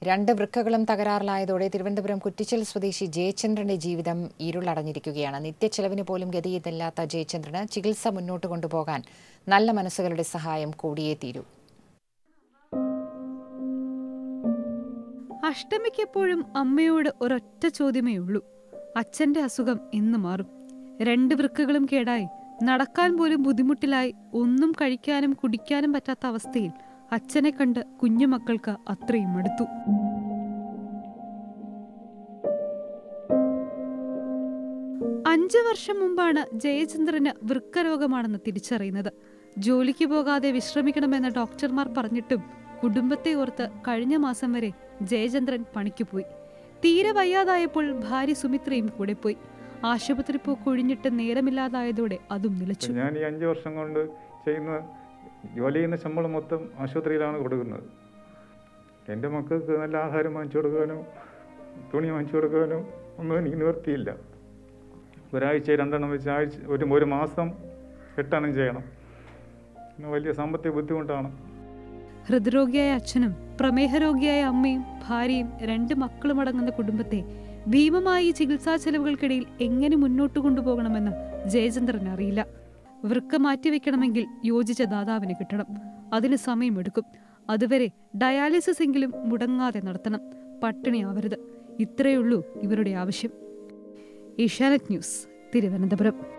രണ്ട് വൃക്കകളും തകരാറിലായതോടെ തിരുവനന്തപുരം കുറ്റിച്ചൽ സ്വദേശി ജയചന്ദ്രന്റെ ജീവിതം ഇരുളടഞ്ഞിരിക്കുകയാണ്. നിത്യച്ചെലവിന് പോലും ഗതിയില്ലാത്ത ജയചന്ദ്രന് ചികിത്സ മുന്നോട്ട് കൊണ്ടുപോകാൻ നല്ല മനസ്സുകളുടെ സഹായം കൂടിയേ തീരൂ. അഷ്ടമിക്കെപ്പോഴും അമ്മയോട് ഒരൊറ്റ ചോദ്യമേ ഉള്ളൂ, അച്ഛന്റെ അസുഖം എന്ന് മാറും. രണ്ട് വൃക്കകളും കേടായി, നടക്കാൻ പോലും ബുദ്ധിമുട്ടിലായി, ഒന്നും കഴിക്കാനും കുടിക്കാനും പറ്റാത്ത അവസ്ഥയിൽ അച്ഛനെ കണ്ട് കുഞ്ഞുമക്കൾക്ക് അത്രയും അടുത്തു. അഞ്ച് വർഷം മുമ്പാണ് ജയചന്ദ്രന് വൃക്കരോഗമാണെന്ന് തിരിച്ചറിയുന്നത്. ജോലിക്ക് പോകാതെ വിശ്രമിക്കണമെന്ന് ഡോക്ടർമാർ പറഞ്ഞിട്ടും കുടുംബത്തെ ഓർത്ത് കഴിഞ്ഞ മാസം വരെ ജയചന്ദ്രൻ പണിക്ക് പോയി. തീരെ വയ്യാതായപ്പോൾ ഭാര്യ സുമിത്രയും കൂടെ പോയി. ആശുപത്രി പോക്കൊഴിഞ്ഞിട്ട് നേരമില്ലാതായതോടെ അതും നിലച്ചു. ഞാൻ ഈ 5 വർഷം കൊണ്ട് ജോലി ചെയ്യുന്ന ശമ്പളം മൊത്തം ആശുപത്രിയിലാണ് കൊടുക്കുന്നത്. എൻ്റെ മക്കൾക്ക് നല്ല ആഹാരം വാങ്ങിച്ചു കൊടുക്കാനോ തുണി വാങ്ങിച്ചു കൊടുക്കാനോ ഒന്നും എനിക്ക് നിവർത്തിയില്ല. ഒരാഴ്ച 2 എണ്ണം വെച്ച് ഒരു മാസം 8 എണ്ണം ചെയ്യണം. വലിയ സാമ്പത്തിക ബുദ്ധിമുട്ടാണ്. ഹൃദ്രോഗിയായ അച്ഛനും പ്രമേഹ രോഗിയായ അമ്മയും ഭാര്യയും 2 മക്കളും അടങ്ങുന്ന കുടുംബത്തെ ഭീമമായ ചികിത്സാ ചെലവുകൾക്കിടയിൽ എങ്ങനെ മുന്നോട്ട് കൊണ്ടുപോകണമെന്ന് ജയചന്ദ്രൻ അറിയില്ല. വൃക്ക മാറ്റിവെക്കണമെങ്കിൽ യോജിച്ച ദാതാവിന് കിട്ടണം. അതിന് സമയമെടുക്കും. അതുവരെ ഡയാലിസിസ് എങ്കിലും മുടങ്ങാതെ നടത്തണം. പട്ടിണിയാവരുത്. ഇത്രയുള്ളൂ ഇവരുടെ ആവശ്യം. ഏഷ്യാനെറ്റ് ന്യൂസ്, തിരുവനന്തപുരം.